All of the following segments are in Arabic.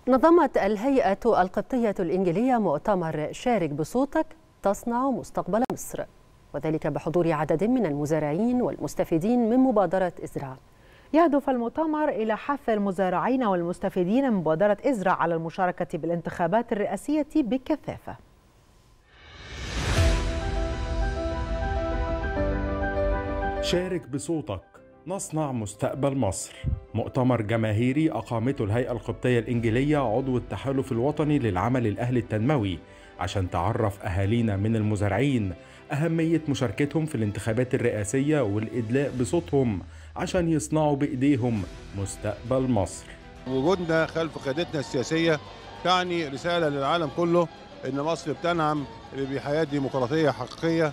نظمت الهيئة القبطية الإنجيلية مؤتمر شارك بصوتك تصنع مستقبل مصر، وذلك بحضور عدد من المزارعين والمستفيدين من مبادرة ازرع. يهدف المؤتمر إلى حث المزارعين والمستفيدين من مبادرة ازرع على المشاركة بالانتخابات الرئاسية بكثافة. شارك بصوتك نصنع مستقبل مصر، مؤتمر جماهيري أقامته الهيئة القبطية الإنجيلية عضو التحالف الوطني للعمل الأهلي التنموي عشان تعرف أهالينا من المزارعين أهمية مشاركتهم في الانتخابات الرئاسية والإدلاء بصوتهم عشان يصنعوا بإيديهم مستقبل مصر. وجودنا خلف قيادتنا السياسية تعني رسالة للعالم كله إن مصر بتنعم بحياة ديمقراطية حقيقية،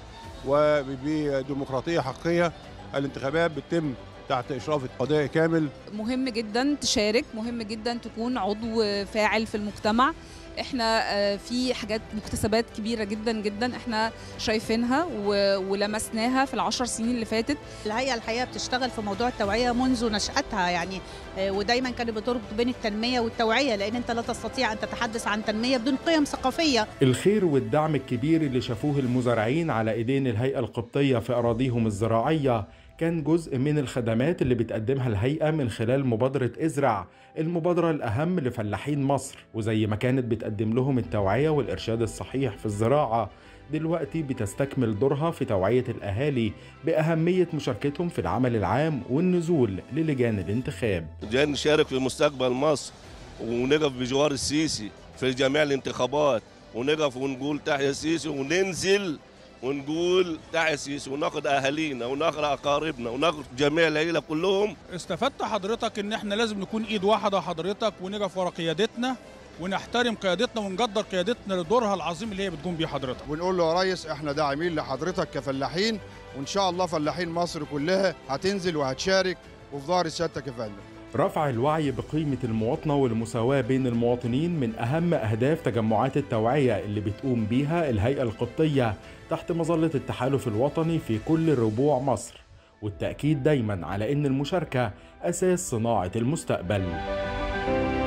وبديمقراطية حقيقية الانتخابات بتتم تحت إشراف القضاء كامل. مهم جدا تشارك، مهم جدا تكون عضو فاعل في المجتمع. احنا في حاجات مكتسبات كبيرة جدا جدا احنا شايفينها ولمسناها في ال10 سنين اللي فاتت. الهيئة الحقيقة بتشتغل في موضوع التوعية منذ نشأتها يعني، ودايما كانت بتربط بين التنمية والتوعية، لأن انت لا تستطيع أن تتحدث عن تنمية بدون قيم ثقافية. الخير والدعم الكبير اللي شافوه المزارعين على ايدين الهيئة القبطية في أراضيهم الزراعية كان جزء من الخدمات اللي بتقدمها الهيئة من خلال مبادرة ازرع، المبادرة الأهم لفلاحين مصر. وزي ما كانت بتقدم لهم التوعية والإرشاد الصحيح في الزراعة، دلوقتي بتستكمل دورها في توعية الأهالي بأهمية مشاركتهم في العمل العام والنزول للجان الانتخاب. جاي نشارك في مستقبل مصر ونقف بجوار السيسي في جميع الانتخابات، ونقف ونقول تحيا السيسي، وننزل ونقول تحيا السيسي، وناخد اهالينا وناخد اقاربنا وناخد جميع العيله كلهم. استفدت حضرتك ان احنا لازم نكون ايد واحده حضرتك، ونقف ورا قيادتنا ونحترم قيادتنا ونقدر قيادتنا لدورها العظيم اللي هي بتقوم بيه حضرتك. ونقول له يا ريس احنا داعمين لحضرتك كفلاحين، وان شاء الله فلاحين مصر كلها هتنزل وهتشارك وفي ظهر سيادتك يا فندم. رفع الوعي بقيمة المواطنة والمساواة بين المواطنين من أهم أهداف تجمعات التوعية اللي بتقوم بيها الهيئة القبطية تحت مظلة التحالف الوطني في كل ربوع مصر، والتأكيد دايما على أن المشاركة أساس صناعة المستقبل.